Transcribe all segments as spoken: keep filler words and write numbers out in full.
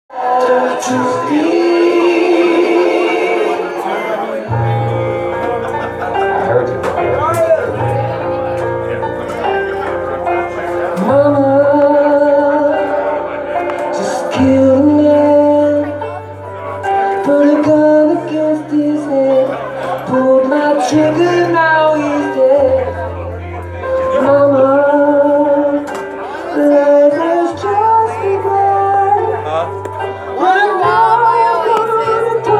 Trigger, now he's dead. Mama, life has just begun. Huh? What am I gonna do?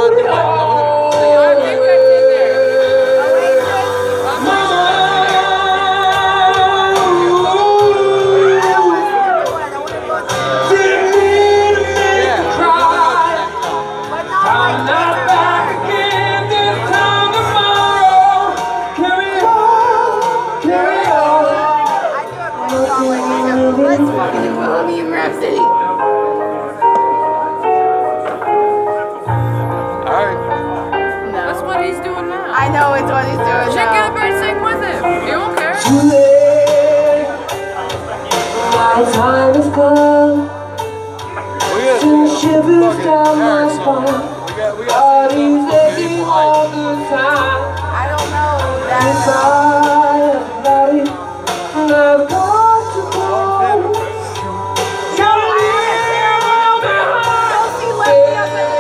Didn't mean to make you cry. I'm not back again this time tomorrow. Carry on, carry on. Let's fucking do Bohemian Rhapsody. Alright. No. That's what he's doing now. I know it's what he's doing Check now. out and sing with him. You don't care. Too late. My time has come. We got Send shivers fucking down my Eric song. spine. We got, we got Bodies some aching beautiful all heights. the time. I don't know. It's That's I, everybody, and I've got to go. Gotta leave all behind. Don't see Lefty up in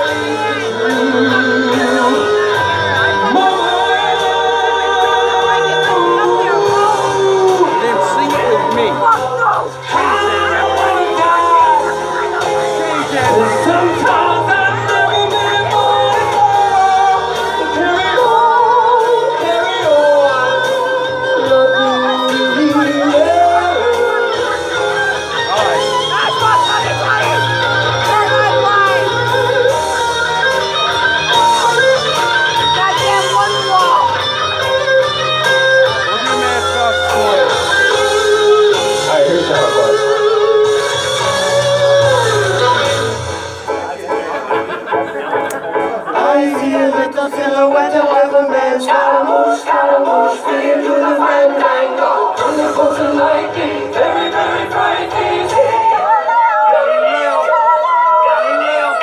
Then sing it with me. Sometimes I've never been more before. Carry on, carry on. Nothing really Goddamn one wall. We'll do Matchbox twenty. Alright, here's how it goes. I see a little silhouette of a man. Scaramouche, Scaramouche, fleeing through the fandango. Thunder bolts and lightning, very, very frightening. Galileo, Galileo,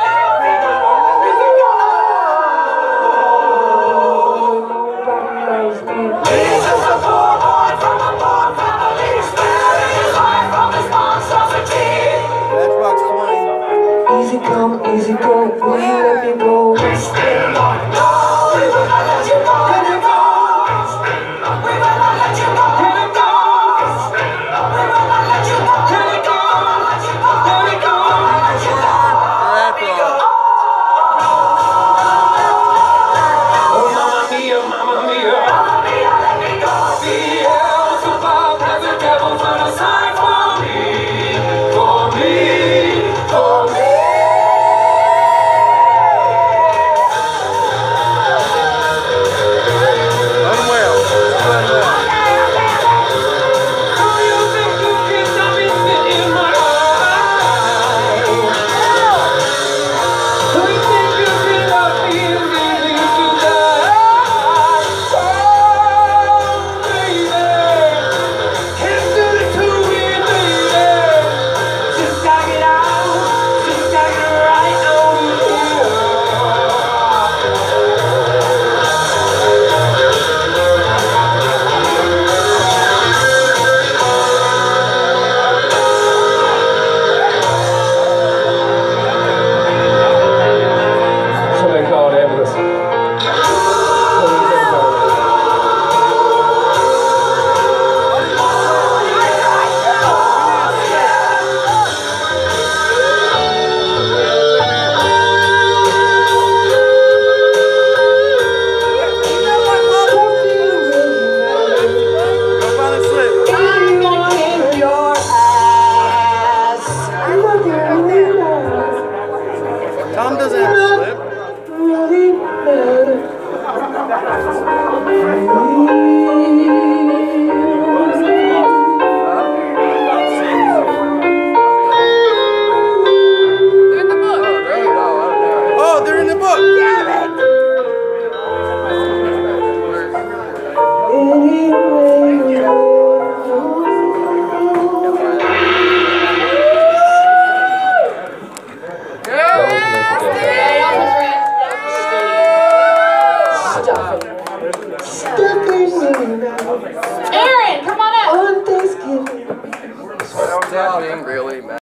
Jesus, a poor boy from a poor family, sparing his life from this monstrosity. Matchbox twenty. Easy come, easy go, will you let me go? We still don't know, we will not let you go. Can you go? We will not let you go. Can you go? We will not let you go. Can you go? Can you go? Let you go. Let me go. Oh, mamma mia, mamma mia. Mamma mia, let me go. Beelzebub has the devil put aside for me. For me, for me. Unwell. Unwell. Do you think you can stop me sitting in my eyes? Do you think you can love me and leave me to die? Oh, baby, can't do it to me, baby. Just gotta get out, just gotta get right on here. So they call it Everest. Go find a slip. In your eyes. Tom doesn't have a slip. Really matter. Look at the book. Oh, they're in the book. Damn it. Anyway, have Aaron, come on up. on Thanksgiving. Sounding really mad.